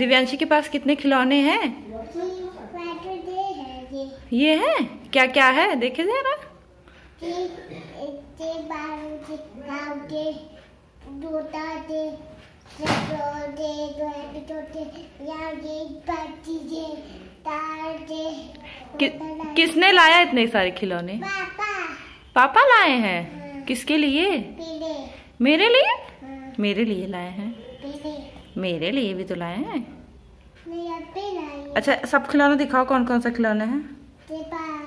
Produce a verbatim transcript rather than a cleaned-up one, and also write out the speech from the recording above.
दिव्यांशी के पास कितने खिलौने हैं? ये है क्या क्या है देखे जरा। कि, किसने लाया इतने सारे खिलौने? पापा। पापा लाए हैं। किसके लिए? मेरे लिए। हाँ। मेरे लिए लाए हैं। मेरे लिए भी तो लाए हैं। अच्छा सब खिलौने दिखाओ, कौन कौन सा खिलौने हैं?